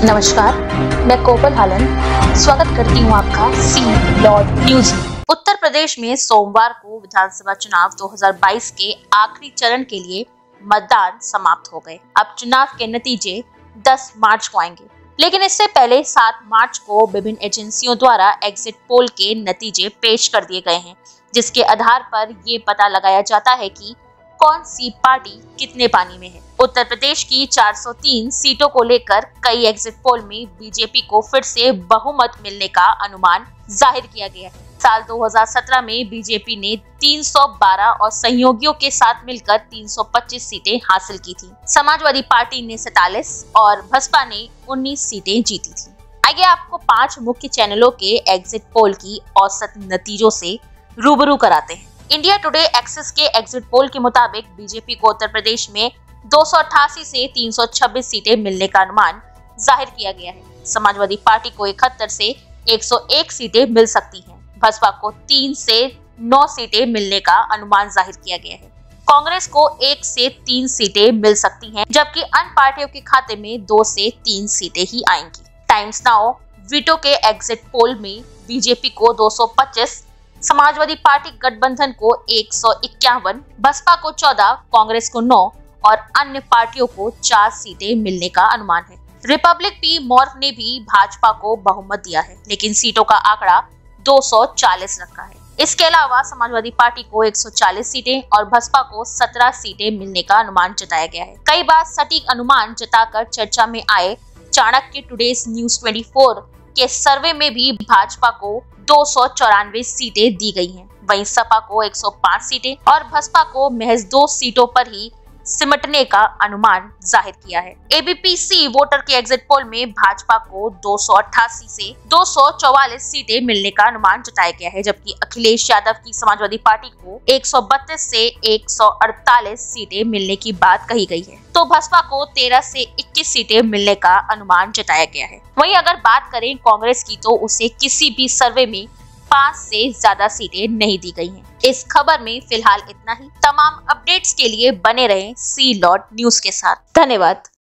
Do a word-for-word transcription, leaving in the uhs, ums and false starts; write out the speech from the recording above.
नमस्कार, मैं कोपल हालन स्वागत करती हूँ आपका सी लॉर्ड न्यूज। उत्तर प्रदेश में सोमवार को विधानसभा चुनाव दो हज़ार बाईस के आखिरी चरण के लिए मतदान समाप्त हो गए। अब चुनाव के नतीजे दस मार्च को आएंगे, लेकिन इससे पहले सात मार्च को विभिन्न एजेंसियों द्वारा एग्जिट पोल के नतीजे पेश कर दिए गए हैं, जिसके आधार पर ये पता लगाया जाता है कि कौन सी पार्टी कितने पानी में है। उत्तर प्रदेश की चार सौ तीन सीटों को लेकर कई एग्जिट पोल में बीजेपी को फिर से बहुमत मिलने का अनुमान जाहिर किया गया है। साल दो हज़ार सत्रह में बीजेपी ने तीन सौ बारह और सहयोगियों के साथ मिलकर तीन सौ पच्चीस सीटें हासिल की थी। समाजवादी पार्टी ने सैंतालीस और बसपा ने उन्नीस सीटें जीती थी। आइए आपको पांच मुख्य चैनलों के एग्जिट पोल की औसत नतीजों से रूबरू कराते हैं। इंडिया टुडे एक्सिस के एग्जिट पोल के मुताबिक बीजेपी को उत्तर प्रदेश में दो सौ अट्ठासी से तीन सौ छब्बीस सीटें मिलने का अनुमान जाहिर किया गया है। समाजवादी पार्टी को इकहत्तर से एक सौ एक सीटें मिल सकती हैं। बसपा को तीन से नौ सीटें मिलने का अनुमान जाहिर किया गया है। कांग्रेस को एक से तीन सीटें मिल सकती हैं, जबकि अन्य पार्टियों के खाते में दो से तीन सीटें ही आएंगी। टाइम्स नाउ वीटो के एग्जिट पोल में बीजेपी को दो सौ पच्चीस, समाजवादी पार्टी गठबंधन को एक सौ इक्यावन, बसपा को चौदह, कांग्रेस को नौ और अन्य पार्टियों को चार सीटें मिलने का अनुमान है। रिपब्लिक पी मॉर्फ ने भी भाजपा को बहुमत दिया है, लेकिन सीटों का आंकड़ा दो सौ चालीस रखा है। इसके अलावा समाजवादी पार्टी को एक सौ चालीस सीटें और बसपा को सत्रह सीटें मिलने का अनुमान जताया गया है। कई बार सटीक अनुमान जताकर चर्चा में आए चाणक्य टुडेज न्यूज चौबीस के सर्वे में भी भाजपा को दो सौ चौरानवे सीटें दी गई हैं। वहीं सपा को एक सौ पाँच सीटें और बसपा को महज दो सीटों पर ही सिमटने का अनुमान जाहिर किया है। एबीपीसी वोटर के एग्जिट पोल में भाजपा को दो सौ अट्ठासी से दो सौ चौवालीस सीटें मिलने का अनुमान जताया गया है, जबकि अखिलेश यादव की समाजवादी पार्टी को एक सौ बत्तीस से एक सौ अड़तालीस सीटें मिलने की बात कही गई है, तो बसपा को तेरह से इक्कीस सीटें मिलने का अनुमान जताया गया है। वहीं अगर बात करें कांग्रेस की, तो उसे किसी भी सर्वे में पाँच से ज्यादा सीटें नहीं दी गई हैं। इस खबर में फिलहाल इतना ही। तमाम अपडेट्स के लिए बने रहें सी लॉर्ड न्यूज के साथ। धन्यवाद।